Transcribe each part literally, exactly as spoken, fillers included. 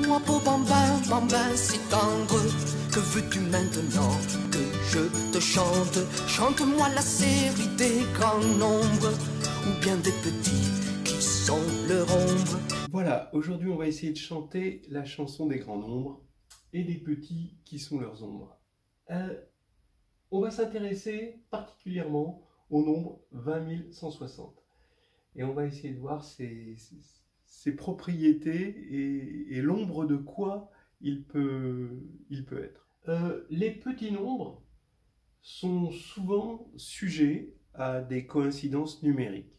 Dis-moi beau bambin, bambin si tendre, que veux-tu maintenant que je te chante? Chante-moi la série des grands nombres, ou bien des petits qui sont leur ombre. Voilà, aujourd'hui on va essayer de chanter la chanson des grands nombres et des petits qui sont leurs ombres. Euh, on va s'intéresser particulièrement au nombre vingt mille cent soixante. Et on va essayer de voir ses, ses, ses propriétés et, et l'ombre de quoi il peut, il peut être. Euh, les petits nombres sont souvent sujets à des coïncidences numériques.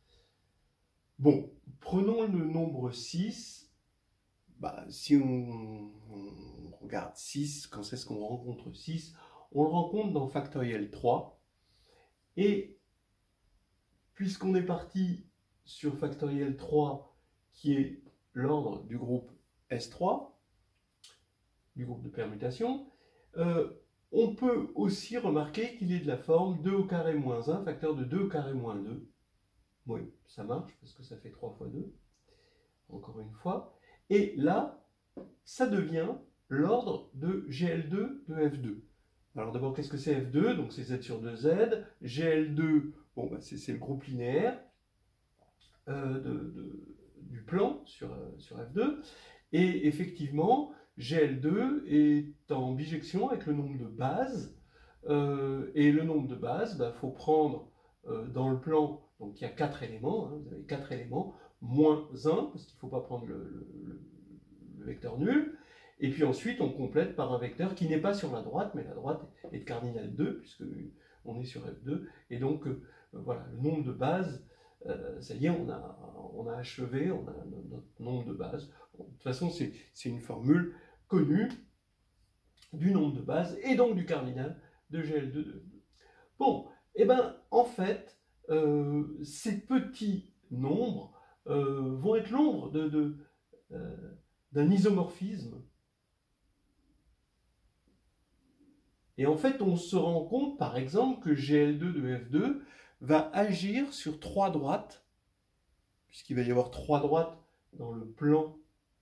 Bon, prenons le nombre six. Bah, si on, on regarde six, quand est-ce qu'on rencontre six? On le rencontre dans factoriel trois. Et puisqu'on est parti sur factoriel trois, qui est l'ordre du groupe S trois, du groupe de permutation, euh, on peut aussi remarquer qu'il est de la forme deux au carré moins un, facteur de deux au carré moins deux. Oui, ça marche, parce que ça fait trois fois deux, encore une fois. Et là, ça devient l'ordre de G L deux de F deux. Alors d'abord, qu'est-ce que c'est F deux? Donc c'est Z sur deux Z. G L deux, bon, bah, c'est le groupe linéaire euh, de, de, du plan sur, euh, sur F deux. Et effectivement, G L deux est en bijection avec le nombre de bases. Euh, et le nombre de bases, il bah, faut prendre euh, dans le plan, donc il y a quatre éléments, hein, vous avez quatre éléments, moins un, parce qu'il ne faut pas prendre le, le, le vecteur nul. Et puis ensuite, on complète par un vecteur qui n'est pas sur la droite, mais la droite est de cardinal deux, puisque on est sur F deux. Et donc, euh, voilà, le nombre de bases, euh, ça y est, on a, on a achevé, on a notre nombre de bases. Bon, de toute façon, c'est une formule connue du nombre de bases, et donc du cardinal de G L deux de F deux. Bon, et bien, en fait, euh, ces petits nombres euh, vont être l'ombre de, de, euh, d'un isomorphisme. Et en fait, on se rend compte, par exemple, que G L deux de F deux va agir sur trois droites, puisqu'il va y avoir trois droites dans le plan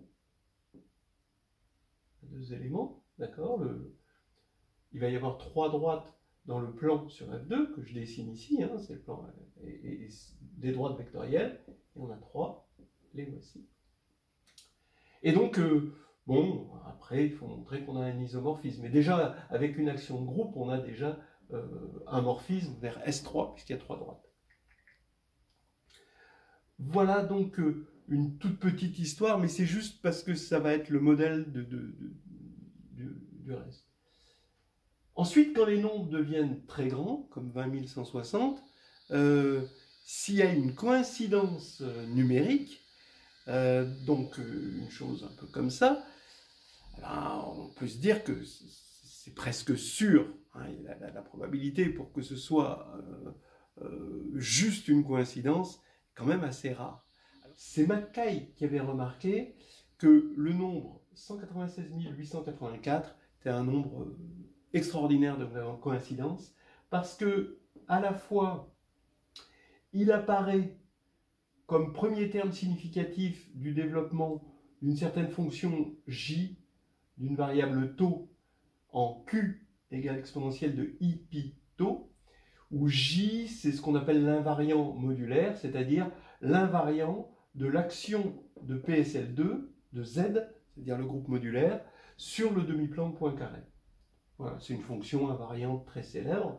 de deux éléments, d'accord? Il va y avoir trois droites dans le plan sur F deux, que je dessine ici, hein, c'est le plan, et, et, et des droites vectorielles, et on a trois, les voici. Et donc, euh, bon, après, il faut montrer qu'on a un isomorphisme. Mais déjà, avec une action de groupe, on a déjà euh, un morphisme vers S trois, puisqu'il y a trois droites. Voilà donc euh, une toute petite histoire, mais c'est juste parce que ça va être le modèle de, de, de, de, du reste. Ensuite, quand les nombres deviennent très grands, comme vingt mille cent soixante, euh, s'il y a une coïncidence euh, numérique, euh, donc euh, une chose un peu comme ça, alors, on peut se dire que c'est presque sûr, hein, la, la, la probabilité pour que ce soit euh, euh, juste une coïncidence est quand même assez rare. C'est Mackay qui avait remarqué que le nombre cent quatre-vingt-seize mille huit cent quatre-vingt-quatre était un nombre euh, extraordinaire de coïncidence, parce que à la fois il apparaît comme premier terme significatif du développement d'une certaine fonction j d'une variable tau en q égale exponentielle de i pi tau, où j c'est ce qu'on appelle l'invariant modulaire, c'est-à-dire l'invariant de l'action de P S L deux de Z, c'est-à-dire le groupe modulaire, sur le demi-plan de Poincaré. Voilà, c'est une fonction invariante très célèbre.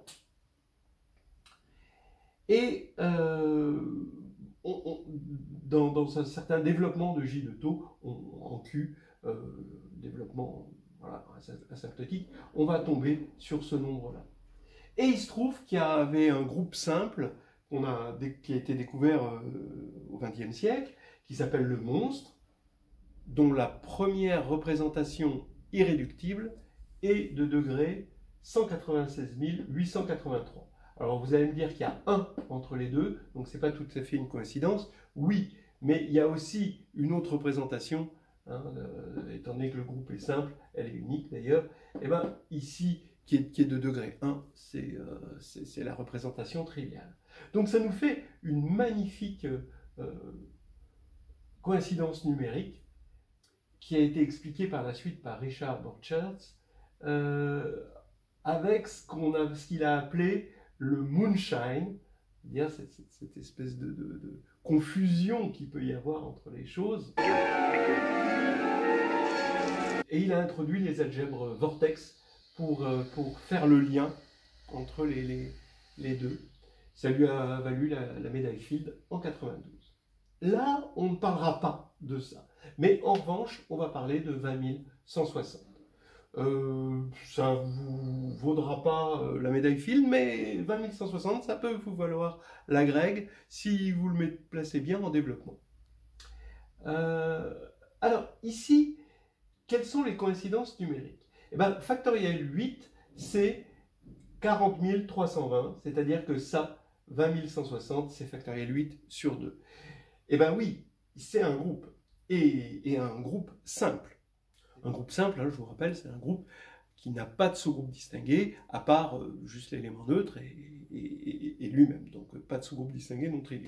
Et euh, on, on, dans, dans un certain développement de J de tau, on, en Q, euh, développement voilà, asymptotique, on va tomber sur ce nombre-là. Et il se trouve qu'il y avait un groupe simple qu'on a, qui a été découvert euh, au vingtième siècle, qui s'appelle le monstre, dont la première représentation irréductible est de degré cent quatre-vingt-seize mille huit cent quatre-vingt-trois. Alors vous allez me dire qu'il y a un entre les deux, donc ce n'est pas tout à fait une coïncidence. Oui, mais il y a aussi une autre représentation, hein, euh, étant donné que le groupe est simple, elle est unique d'ailleurs, et bien ici, qui est, qui est de degré un, c'est euh, la représentation triviale. Donc ça nous fait une magnifique euh, coïncidence numérique qui a été expliqué par la suite par Richard Borcherds, euh, avec ce qu'on a, ce qu'il a appelé le moonshine, c'est-à-dire cette, cette, cette espèce de, de, de confusion qu'il peut y avoir entre les choses. Et il a introduit les algèbres vortex pour, euh, pour faire le lien entre les, les, les deux. Ça lui a valu la, la médaille Fields en quatre-vingt-douze. Là, on ne parlera pas de ça. Mais en revanche, on va parler de vingt mille cent soixante. Euh, ça ne vous vaudra pas euh, la médaille Fields, mais vingt mille cent soixante, ça peut vous valoir la Gregg si vous le mettez, placez bien en développement. Euh, alors, ici, quelles sont les coïncidences numériques? Eh bien, factoriel huit, c'est quarante mille trois cent vingt, c'est-à-dire que ça, vingt mille cent soixante, c'est factoriel huit sur deux. Eh bien oui, c'est un groupe, et, et un groupe simple. Un groupe simple, hein, je vous rappelle, c'est un groupe qui n'a pas de sous-groupe distingué, à part euh, juste l'élément neutre et, et, et, et lui-même. Donc euh, pas de sous-groupe distingué non triviaux.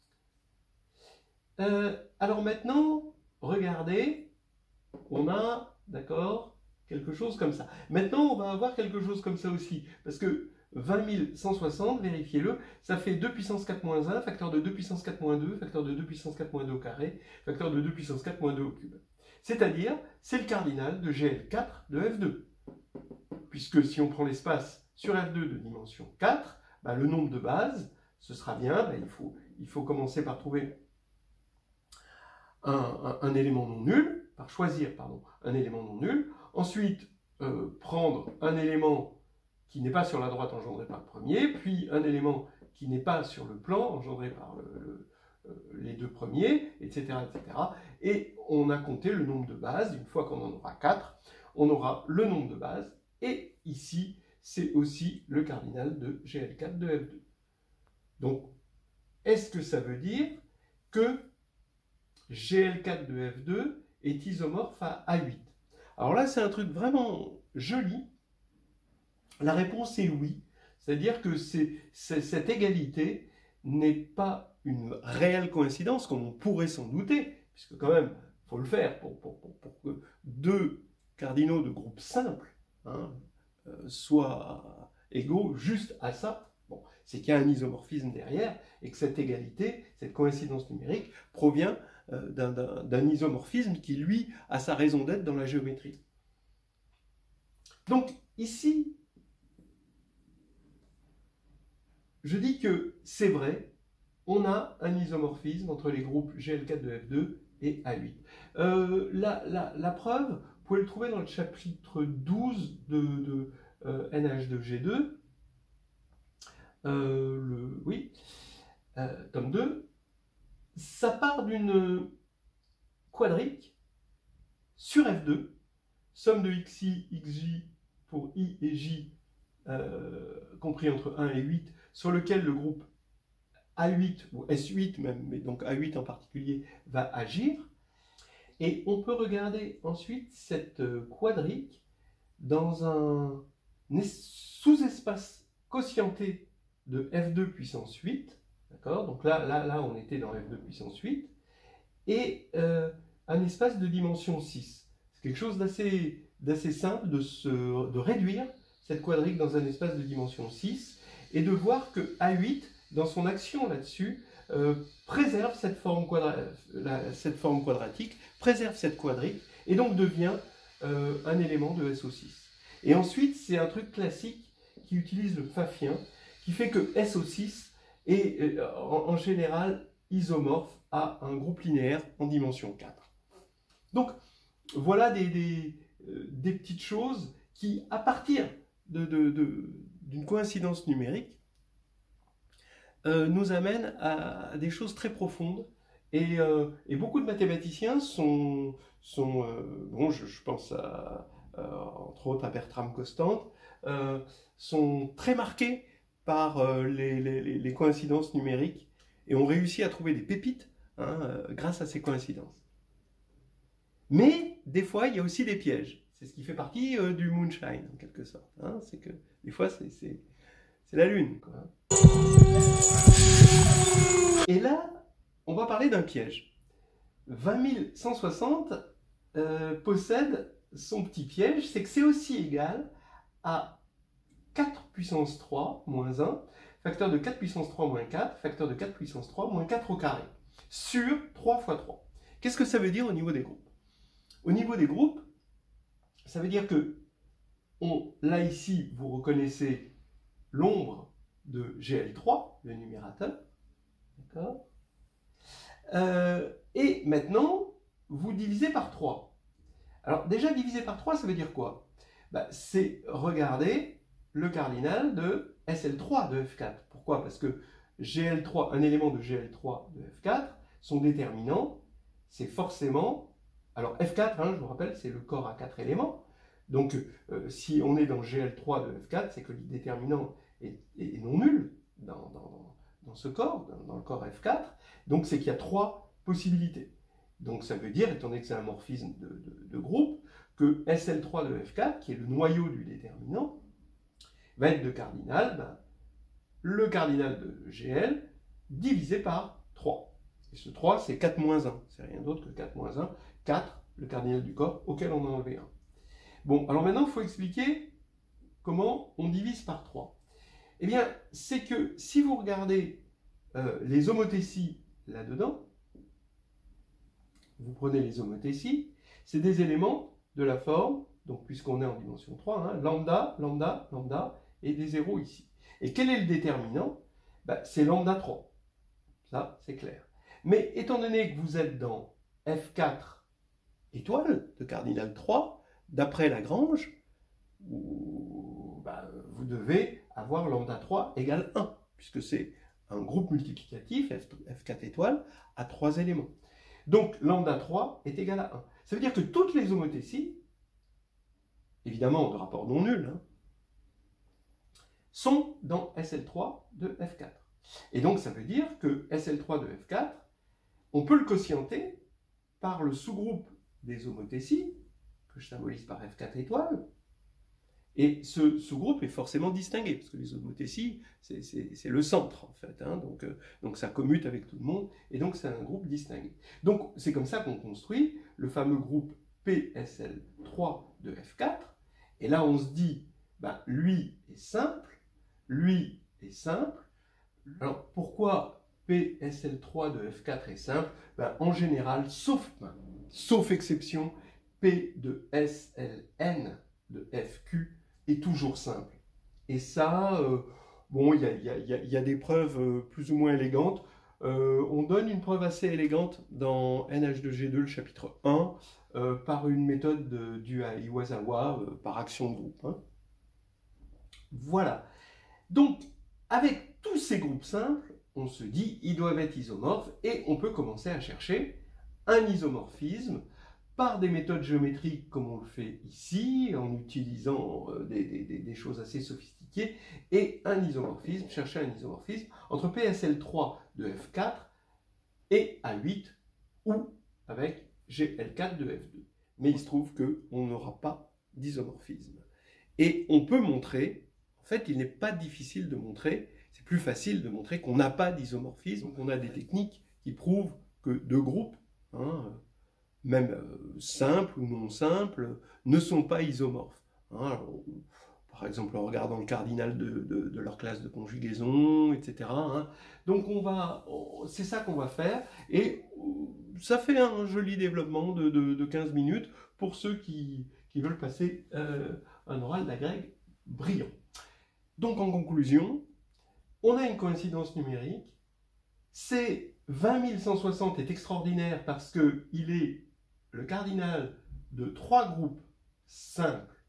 Euh, alors maintenant, regardez, on a, d'accord, quelque chose comme ça. Maintenant, on va avoir quelque chose comme ça aussi, parce que vingt mille cent soixante, vérifiez-le, ça fait deux puissance quatre moins un, facteur de deux puissance quatre moins deux, facteur de deux puissance quatre moins deux au carré, facteur de deux puissance quatre moins deux au cube. C'est-à-dire, c'est le cardinal de G L quatre de F deux. Puisque si on prend l'espace sur F deux de dimension quatre, bah, le nombre de bases, ce sera bien, bah, il, faut, il faut commencer par trouver un, un, un élément non nul, par choisir pardon, un élément non nul, ensuite euh, prendre un élément qui n'est pas sur la droite engendré par le premier, puis un élément qui n'est pas sur le plan engendré par le, le, euh, les deux premiers, et cetera, et cetera. Et on a compté le nombre de bases. Une fois qu'on en aura quatre, on aura le nombre de bases. Et ici, c'est aussi le cardinal de G L quatre de F deux. Donc, est-ce que ça veut dire que G L quatre de F deux est isomorphe à A huit? Alors là, c'est un truc vraiment joli. La réponse est oui. C'est-à-dire que c'est, c'est, cette égalité n'est pas une réelle coïncidence, comme on pourrait s'en douter, puisque quand même, il faut le faire pour, pour, pour, pour que deux cardinaux de groupe simple hein, euh, soient égaux juste à ça. Bon, c'est qu'il y a un isomorphisme derrière, et que cette égalité, cette coïncidence numérique, provient euh, d'un, d'un, d'un isomorphisme qui, lui, a sa raison d'être dans la géométrie. Donc, ici, je dis que c'est vrai, on a un isomorphisme entre les groupes G L quatre de F deux et A huit. Euh, la, la, la preuve, vous pouvez le trouver dans le chapitre douze de, de euh, N H deux G deux, euh, le, oui, euh, tome deux. Ça part d'une quadrique sur F deux, somme de xi, xj pour i et j, euh, compris entre un et huit, sur lequel le groupe A huit, ou S huit même, mais donc A huit en particulier, va agir. Et on peut regarder ensuite cette quadrique dans un sous-espace quotienté de F deux puissance huit, d'accord? Donc là, là, là, on était dans F deux puissance huit, et euh, un espace de dimension six. C'est quelque chose d'assez d'assez simple de, se, de réduire cette quadrique dans un espace de dimension six, et de voir que A huit, dans son action là-dessus, euh, préserve cette forme, quadra la, cette forme quadratique, préserve cette quadrique, et donc devient euh, un élément de S O six. Et ensuite, c'est un truc classique qui utilise le pfaffien, qui fait que S O six est euh, en, en général isomorphe à un groupe linéaire en dimension quatre. Donc, voilà des, des, euh, des petites choses qui, à partir de, de, de, d'une coïncidence numérique, euh, nous amènent à, à des choses très profondes. Et, euh, et beaucoup de mathématiciens sont, sont euh, bon, je, je pense à, euh, entre autres à Bertram Constant, euh, sont très marqués par euh, les, les, les coïncidences numériques et ont réussi à trouver des pépites hein, euh, grâce à ces coïncidences. Mais des fois, il y a aussi des pièges. C'est ce qui fait partie euh, du moonshine, en quelque sorte. Hein. C'est que des fois, c'est la lune. Quoi. Et là, on va parler d'un piège. vingt mille cent soixante, euh, possède son petit piège, c'est que c'est aussi égal à quatre puissance trois moins un, facteur de quatre puissance trois moins quatre, facteur de quatre puissance trois moins quatre au carré, sur trois fois trois. Qu'est-ce que ça veut dire au niveau des groupes? Au niveau des groupes, ça veut dire que, on, là ici, vous reconnaissez l'ombre de G L trois, le numérateur, d'accord? Euh, et maintenant, vous divisez par trois. Alors déjà, diviser par trois, ça veut dire quoi? Bah, c'est regarder le cardinal de S L trois de F quatre. Pourquoi? Parce que G L trois, un élément de G L trois de F quatre, son déterminant, c'est forcément... Alors F quatre, hein, je vous rappelle, c'est le corps à quatre éléments. Donc euh, si on est dans G L trois de F quatre, c'est que le déterminant est, est non nul dans, dans, dans ce corps, dans, dans le corps F quatre. Donc c'est qu'il y a trois possibilités. Donc ça veut dire, étant donné que c'est un morphisme de, de, de groupe, que S L trois de F quatre, qui est le noyau du déterminant, va être de cardinal, ben, le cardinal de G L divisé par trois. Et ce trois, c'est quatre moins un. C'est rien d'autre que quatre moins un. quatre, le cardinal du corps, auquel on a enlevé un. Bon, alors maintenant, il faut expliquer comment on divise par trois. Eh bien, c'est que si vous regardez euh, les homothéties là-dedans, vous prenez les homothéties, c'est des éléments de la forme, donc puisqu'on est en dimension trois, hein, lambda, lambda, lambda, et des zéros ici. Et quel est le déterminant? Ben, c'est lambda trois. Ça, c'est clair. Mais étant donné que vous êtes dans F quatre étoile de cardinal trois, d'après Lagrange, où, ben, vous devez avoir lambda trois égale un, puisque c'est un groupe multiplicatif, F quatre étoiles, à trois éléments. Donc lambda trois est égal à un. Ça veut dire que toutes les homothéties, évidemment de rapport non nul, hein, sont dans S L trois de F quatre. Et donc ça veut dire que S L trois de F quatre, on peut le quotienter par le sous-groupe des homothéties, que je symbolise par F quatre étoiles, et ce sous-groupe est forcément distingué, parce que les homothéties, c'est le centre, en fait, hein, donc, euh, donc ça commute avec tout le monde, et donc c'est un groupe distingué. Donc c'est comme ça qu'on construit le fameux groupe P S L trois de F quatre, et là on se dit, ben, lui est simple, lui est simple. Alors pourquoi P S L trois de F quatre est simple? Ben, en général, sauf, ben, sauf exception, P de S L N de F Q est toujours simple. Et ça, euh, bon, il y a, y a, y a des preuves euh, plus ou moins élégantes. Euh, on donne une preuve assez élégante dans N H deux G deux, le chapitre un, euh, par une méthode de, due à Iwasawa, euh, par action de groupe. Hein. Voilà. Donc, avec tous ces groupes simples, on se dit ils doivent être isomorphes et on peut commencer à chercher un isomorphisme par des méthodes géométriques comme on le fait ici, en utilisant euh, des, des, des choses assez sophistiquées, et un isomorphisme, chercher un isomorphisme entre P S L trois de F quatre et A huit, ou avec G L quatre de F deux. Mais il se trouve qu'on n'aura pas d'isomorphisme. Et on peut montrer, en fait, il n'est pas difficile de montrer, c'est plus facile de montrer qu'on n'a pas d'isomorphisme, donc on a des techniques qui prouvent que deux groupes, hein, même euh, simples ou non simples, ne sont pas isomorphes. Hein, alors, par exemple, en regardant le cardinal de, de, de leur classe de conjugaison, et cetera. Hein. Donc, on va, c'est ça qu'on va faire, et ça fait un joli développement de, de, de quinze minutes pour ceux qui, qui veulent passer euh, un oral d'agrég brillant. Donc, en conclusion, on a une coïncidence numérique. C'est vingt mille cent soixante est extraordinaire parce qu'il est le cardinal de trois groupes simples,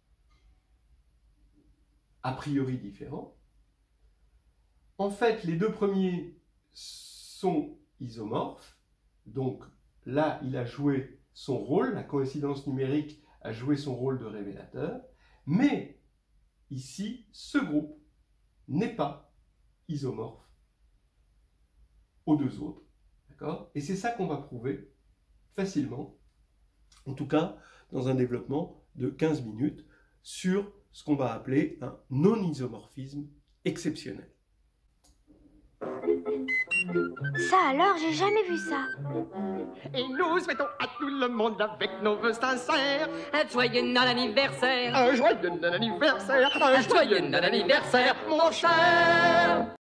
a priori différents. En fait, les deux premiers sont isomorphes. Donc là, il a joué son rôle, la coïncidence numérique a joué son rôle de révélateur. Mais ici, ce groupe n'est pas isomorphe aux deux autres. D'accord ? Et c'est ça qu'on va prouver facilement, en tout cas dans un développement de quinze minutes, sur ce qu'on va appeler un non-isomorphisme exceptionnel. Ça alors, j'ai jamais vu ça. Et nous souhaitons à tout le monde avec nos vœux sincères Un joyeux anniversaire, un joyeux anniversaire, un joyeux anniversaire, mon cher.